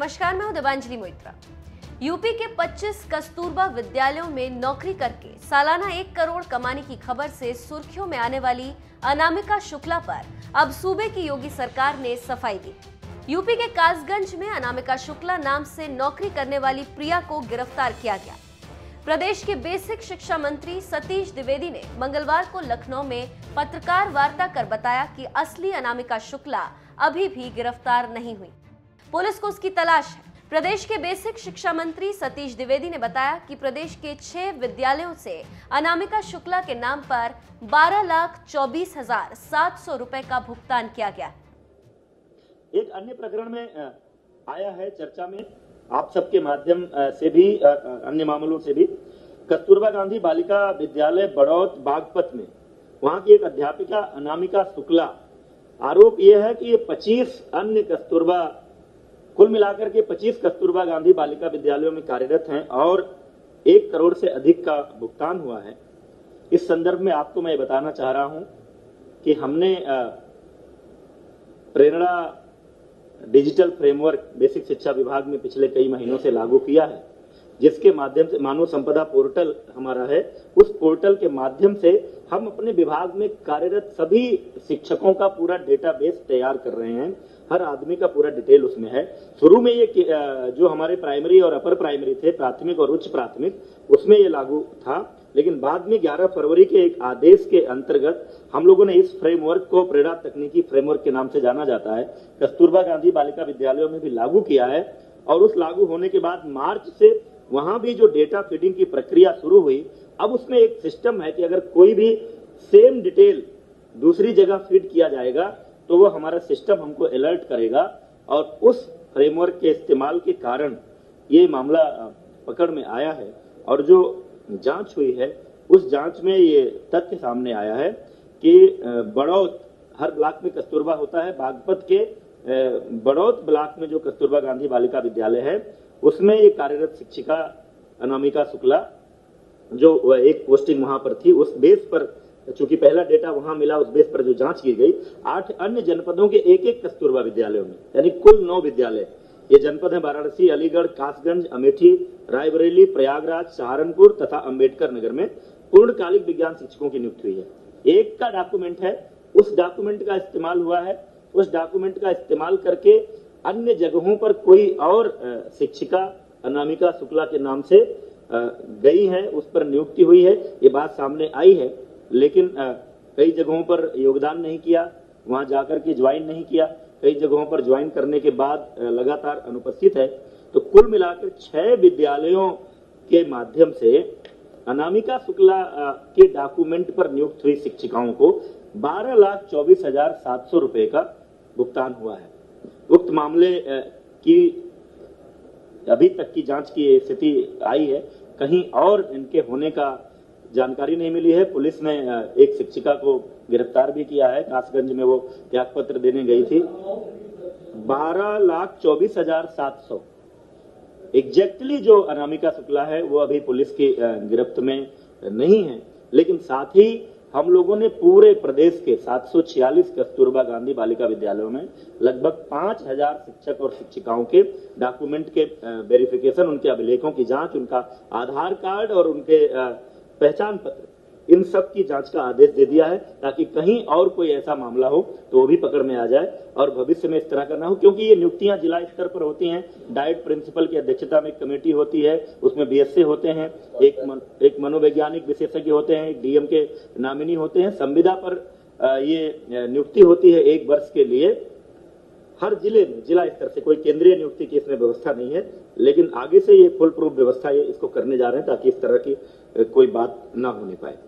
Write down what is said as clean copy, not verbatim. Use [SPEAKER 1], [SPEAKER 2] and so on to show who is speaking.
[SPEAKER 1] नमस्कार, मैं हूं देवांजलि मोइत्रा। यूपी के 25 कस्तूरबा विद्यालयों में नौकरी करके सालाना 1 करोड़ कमाने की खबर से सुर्खियों में आने वाली अनामिका शुक्ला पर अब सूबे की योगी सरकार ने सफाई दी। यूपी के कासगंज में अनामिका शुक्ला नाम से नौकरी करने वाली प्रिया को गिरफ्तार किया गया। प्रदेश के बेसिक शिक्षा मंत्री सतीश द्विवेदी ने मंगलवार को लखनऊ में पत्रकार वार्ता कर बताया कि असली अनामिका शुक्ला अभी भी गिरफ्तार नहीं हुई। पुलिस को उसकी तलाश है। प्रदेश के बेसिक शिक्षा मंत्री सतीश द्विवेदी ने बताया कि प्रदेश के 6 विद्यालयों से अनामिका शुक्ला के नाम पर 12,24,700 रुपए का भुगतान किया गया।
[SPEAKER 2] एक अन्य प्रकरण में आया है चर्चा में, आप सबके माध्यम से भी, अन्य मामलों से भी। कस्तूरबा गांधी बालिका विद्यालय बड़ौत बागपत में वहां की एक अध्यापिका अनामिका शुक्ला, आरोप यह है कि ये 25 अन्य कस्तूरबा, कुल मिलाकर के 25 कस्तूरबा गांधी बालिका विद्यालयों में कार्यरत हैं और 1 करोड़ से अधिक का भुगतान हुआ है। इस संदर्भ में आपको मैं बताना चाह रहा हूं कि हमने प्रेरणा डिजिटल फ्रेमवर्क बेसिक शिक्षा विभाग में पिछले कई महीनों से लागू किया है, जिसके माध्यम से मानव संपदा पोर्टल हमारा है। उस पोर्टल के माध्यम से हम अपने विभाग में कार्यरत सभी शिक्षकों का पूरा डेटाबेस तैयार कर रहे हैं। हर आदमी का पूरा डिटेल उसमें है। शुरू में ये जो हमारे प्राइमरी और अपर प्राइमरी थे, प्राथमिक और उच्च प्राथमिक, उसमें ये लागू था, लेकिन बाद में 11 फरवरी के एक आदेश के अंतर्गत हम लोगों ने इस फ्रेमवर्क को प्रेरणा तकनीकी फ्रेमवर्क के नाम से जाना जाता है, कस्तूरबा गांधी बालिका विद्यालयों में भी लागू किया है। और उस लागू होने के बाद मार्च से वहां भी जो डेटा फीडिंग की प्रक्रिया शुरू हुई, अब उसमें एक सिस्टम है कि अगर कोई भी सेम डिटेल दूसरी जगह फीड किया जाएगा तो वो हमारा सिस्टम हमको अलर्ट करेगा। और उस फ्रेमवर्क के इस्तेमाल के कारण ये मामला पकड़ में आया है। और जो जांच हुई है उस जांच में ये तथ्य सामने आया है कि बड़ौत, हर ब्लॉक में कस्तूरबा होता है, बागपत के बड़ौत ब्लॉक में जो कस्तूरबा गांधी बालिका विद्यालय है उसमें ये कार्यरत शिक्षिका अनामिका शुक्ला, जो एक पोस्टिंग वहां पर थी, उस बेस पर चूंकि पहला डेटा वहां मिला, उस बेस पर जो जांच की गई, 8 अन्य जनपदों के एक कस्तूरबा विद्यालयों में, यानी कुल 9 विद्यालय, ये जनपद है वाराणसी, अलीगढ़, कासगंज, अमेठी, रायबरेली, प्रयागराज, सहारनपुर तथा अंबेडकर नगर में पूर्णकालिक विज्ञान शिक्षकों की नियुक्ति हुई है। एक का डॉक्यूमेंट है, उस डॉक्यूमेंट का इस्तेमाल हुआ है। उस डॉक्यूमेंट का इस्तेमाल करके अन्य जगहों पर कोई और शिक्षिका अनामिका शुक्ला के नाम से गई है, उस पर नियुक्ति हुई है, ये बात सामने आई है। लेकिन कई जगहों पर योगदान नहीं किया, वहां जाकर के ज्वाइन नहीं किया, कई जगहों पर ज्वाइन करने के बाद लगातार अनुपस्थित है। तो कुल मिलाकर 6 विद्यालयों के माध्यम से अनामिका शुक्ला के डॉक्यूमेंट पर नियुक्त हुई शिक्षिकाओं को 12,24,700 रुपए का भुगतान हुआ है। उक्त मामले की अभी तक की जांच की स्थिति आई है, कहीं और इनके होने का जानकारी नहीं मिली है। पुलिस ने एक शिक्षिका को गिरफ्तार भी किया है, कासगंज में वो त्यागपत्र देने गई थी। 12,24,700 एग्जैक्टली जो अनामिका शुक्ला है वो अभी पुलिस की गिरफ्त में नहीं है। लेकिन साथ ही हम लोगों ने पूरे प्रदेश के 746 कस्तूरबा गांधी बालिका विद्यालयों में लगभग 5,000 शिक्षक और शिक्षिकाओं के डॉक्यूमेंट के वेरिफिकेशन, उनके अभिलेखों की जांच, उनका आधार कार्ड और उनके पहचान पत्र, इन सब की जांच का आदेश दे दिया है, ताकि कहीं और कोई ऐसा मामला हो तो वो भी पकड़ में आ जाए और भविष्य में इस तरह का ना हो। क्योंकि ये नियुक्तियां जिला स्तर पर होती हैं, डाइट प्रिंसिपल की अध्यक्षता में एक कमेटी होती है, उसमें बीएसए होते हैं, एक मनोवैज्ञानिक विशेषज्ञ होते हैं, एक डीएम के नामिनी होते हैं, संविदा पर ये नियुक्ति होती है 1 वर्ष के लिए। हर जिले में जिला स्तर से कोई केंद्रीय नियुक्ति की इसमें व्यवस्था नहीं है, लेकिन आगे से ये फुल प्रूफ व्यवस्था ये इसको करने जा रहे हैं ताकि इस तरह की कोई बात ना होने पाए।